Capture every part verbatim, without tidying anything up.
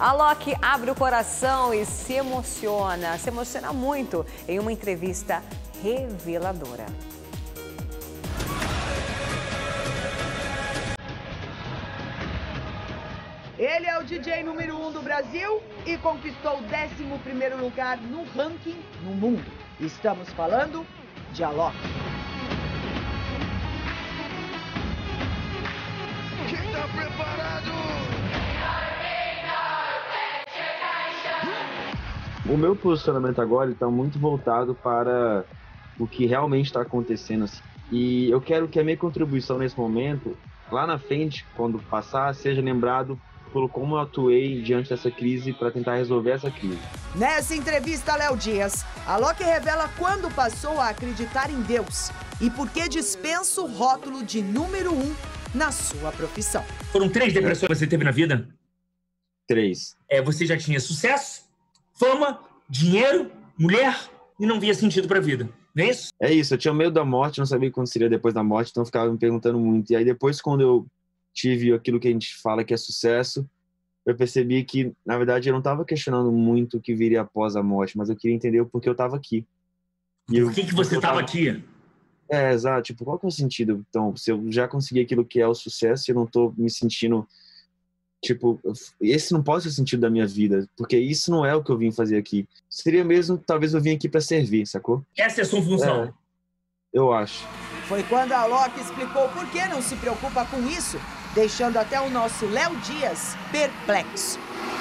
Alok abre o coração e se emociona, se emociona muito em uma entrevista reveladora. Ele é o D J número um do Brasil e conquistou o décimo primeiro lugar no ranking no mundo. Estamos falando de Alok. Quem tá preparado? O meu posicionamento agora está muito voltado para o que realmente está acontecendo. E eu quero que a minha contribuição nesse momento, lá na frente, quando passar, seja lembrado pelo como eu atuei diante dessa crise para tentar resolver essa crise. Nessa entrevista, Léo Dias, Alok revela quando passou a acreditar em Deus e por que dispensa o rótulo de número um na sua profissão. Foram três depressões que você teve na vida? Três. É, você já tinha sucesso, fama, dinheiro, mulher e não via sentido para a vida, não é isso? É isso, eu tinha medo da morte, não sabia o que aconteceria depois da morte, então eu ficava me perguntando muito. E aí depois, quando eu tive aquilo que a gente fala que é sucesso, eu percebi que, na verdade, eu não estava questionando muito o que viria após a morte, mas eu queria entender o porquê eu estava aqui. E Por que, eu, que você estava tava... aqui? É, exato. Tipo, qual que é o sentido? Então, se eu já consegui aquilo que é o sucesso, eu não estou me sentindo... Tipo, esse não pode ser o sentido da minha vida, porque isso não é o que eu vim fazer aqui. Seria mesmo, talvez eu vim aqui para servir, sacou? Essa é a sua função? É, eu acho. Foi quando a Alok explicou por que não se preocupa com isso, deixando até o nosso Léo Dias perplexo.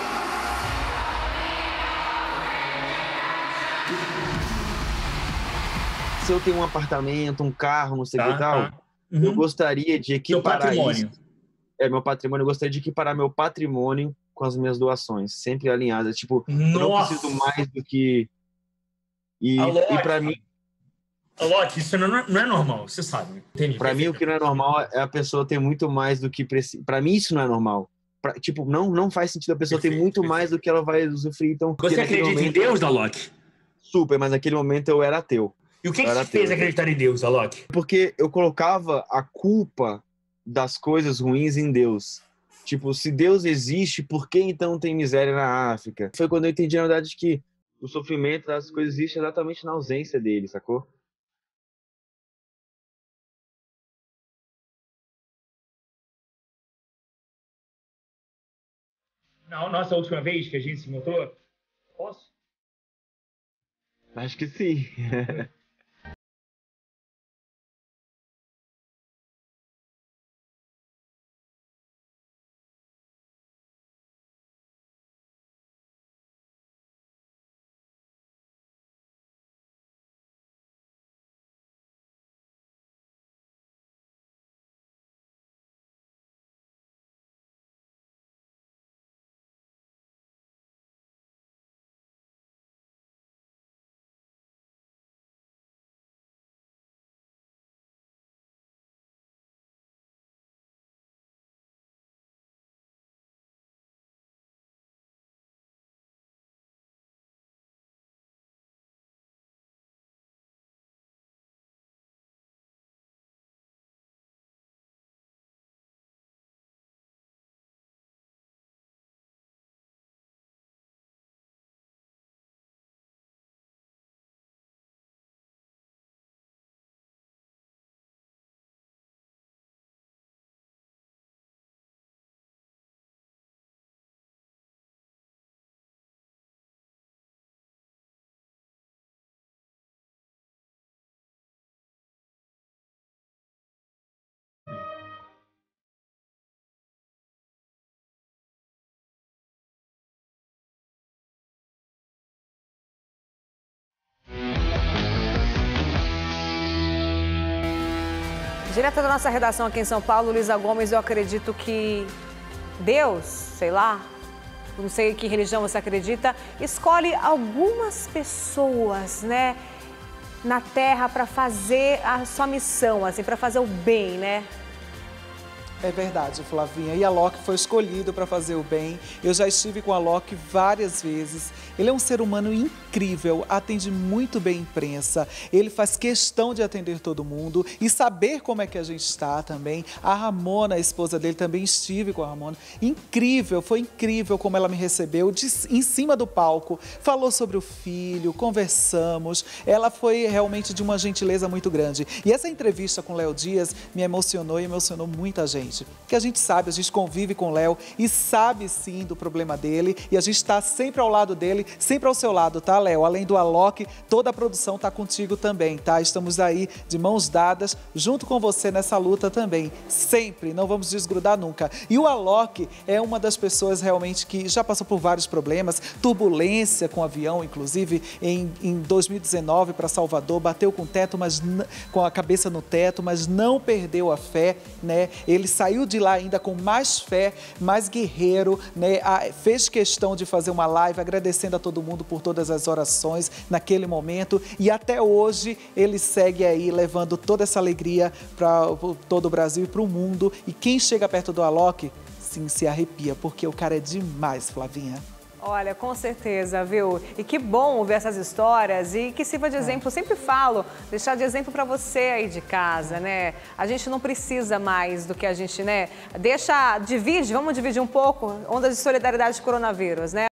Se eu tenho um apartamento, um carro, não sei o tá, que tal, tá. Uhum. eu gostaria de equiparar meu patrimônio. isso. É, meu patrimônio, eu gostaria de equiparar meu patrimônio com as minhas doações, sempre alinhadas. Tipo, Nossa. eu não preciso mais do que... E, e pra mim... Alok, isso não é, não é normal, você sabe. Entendi. Pra mim, o que não é normal é a pessoa ter muito mais do que precisa. Pra mim, isso não é normal. Pra, tipo, não, não faz sentido a pessoa Perfeito, ter muito perfeito. mais do que ela vai usufruir. Então, Você acredita momento, em Deus, Alok? Super, mas naquele momento eu era ateu. E o que, que te ateu. fez acreditar em Deus, Alok? Porque eu colocava a culpa das coisas ruins em Deus. Tipo, se Deus existe, por que então tem miséria na África? Foi quando eu entendi, na verdade, que o sofrimento das coisas existe exatamente na ausência dele, sacou? Na nossa última vez que a gente se encontrou, posso? Acho que sim. Direto da nossa redação aqui em São Paulo, Luísa Gomes, eu acredito que Deus, sei lá, não sei que religião você acredita, escolhe algumas pessoas, né, na Terra para fazer a sua missão, assim, para fazer o bem, né? É verdade, Flavinha. E a Alok foi escolhido para fazer o bem. Eu já estive com a Alok várias vezes. Ele é um ser humano incrível, atende muito bem a imprensa. Ele faz questão de atender todo mundo e saber como é que a gente está também. A Ramona, a esposa dele, também estive com a Ramona. Incrível, foi incrível como ela me recebeu de, em cima do palco. Falou sobre o filho, conversamos. Ela foi realmente de uma gentileza muito grande. E essa entrevista com o Léo Dias me emocionou e emocionou muita gente. Que a gente sabe, a gente convive com o Léo e sabe sim do problema dele e a gente está sempre ao lado dele, sempre ao seu lado, tá, Léo? Além do Alok, toda a produção tá contigo também, tá? Estamos aí de mãos dadas, junto com você nessa luta também, sempre, não vamos desgrudar nunca. E o Alok é uma das pessoas realmente que já passou por vários problemas, turbulência com o avião, inclusive em, em dois mil e dezenove para Salvador, bateu com o teto, mas com a cabeça no teto, mas não perdeu a fé, né? Ele saiu de lá ainda com mais fé, mais guerreiro, né? Fez questão de fazer uma live agradecendo a todo mundo por todas as orações naquele momento e até hoje ele segue aí levando toda essa alegria para todo o Brasil e para o mundo. E quem chega perto do Alok, sim, se arrepia, porque o cara é demais, Flavinha. Olha, com certeza, viu? E que bom ouvir essas histórias e que sirva de exemplo. Eu sempre falo, deixar de exemplo para você aí de casa, né? A gente não precisa mais do que a gente, né? Deixa, divide, vamos dividir um pouco, ondas de solidariedade de coronavírus, né?